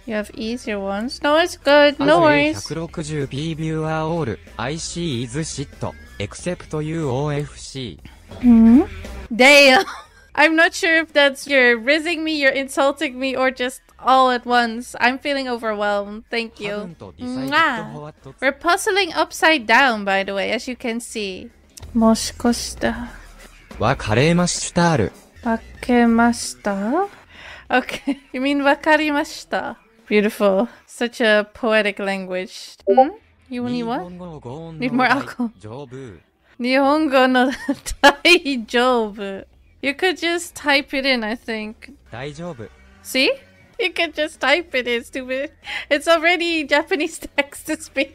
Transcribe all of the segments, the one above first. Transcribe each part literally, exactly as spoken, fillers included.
You have easier ones. No, it's good. No worries. one sixty p viewer all. I C is shit. Except U O F C. Hmm? Damn. I'm not sure if that's you're rizzing me, you're insulting me, or just all at once. I'm feeling overwhelmed. Thank you. Mwah. We're puzzling upside down, by the way, as you can see. Moshikoshita. Wakarimashita. Wakemashita? Okay. You mean wakarimashita? Beautiful. Such a poetic language. Hmm? You need what? Need more alcohol. Nihongo no daijoubu. You could just type it in, I think. See? You could just type it in, stupid. It's already Japanese text to speech.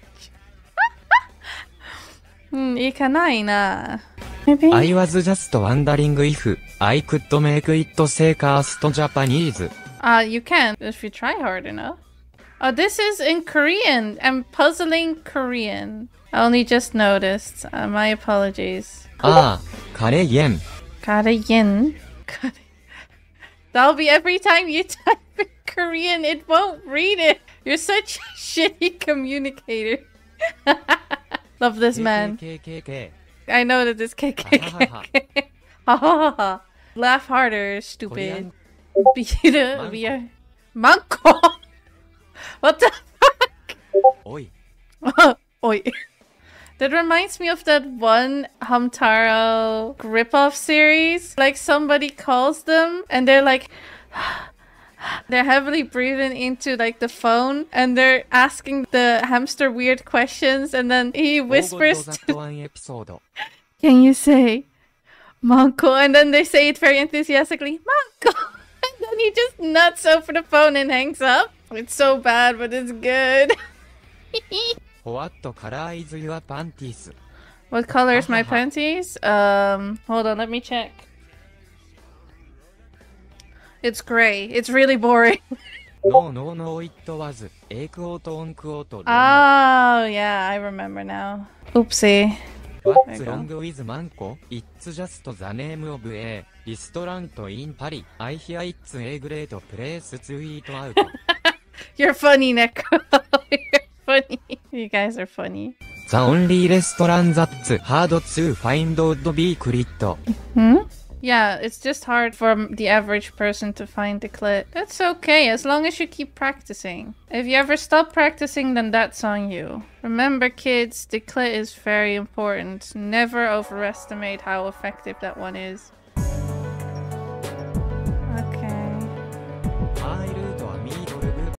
Hmm, ikanai na. Maybe? I was just wondering if I could make it say cast Japanese. Ah, uh, you can, if you try hard enough. Oh, this is in Korean. I'm puzzling Korean. I only just noticed. Uh, my apologies. Ah, Korean. Korean. That'll be every time you type in Korean, it won't read it. You're such a shitty communicator. Love this man. I know that this K K K. Laugh harder, stupid. Bira, bira. Manko! What the fuck? Oi. Oi. That reminds me of that one Hamtaro ripoff series. Like somebody calls them and they're like, they're heavily breathing into like the phone and they're asking the hamster weird questions and then he whispers to, can you say Manko? And then they say it very enthusiastically, Manko! And then he just nuts over the phone and hangs up. It's so bad, but it's good. What color is your panties? What color is my panties? Um, hold on, let me check. It's gray. It's really boring. No, no, no, it was Ekuoto Onkuoto. Oh, yeah, I remember now. Oopsie. What's wrong with Manko? It's just the name of a restaurant in Paris. I hear it's a great place to eat out. You're funny, Neko. You're funny. You guys are funny. The only restaurant that's hard to find would be clit. Hmm? Yeah, it's just hard for the average person to find the clit. That's okay, as long as you keep practicing. If you ever stop practicing, then that's on you. Remember, kids, the clit is very important. Never overestimate how effective that one is.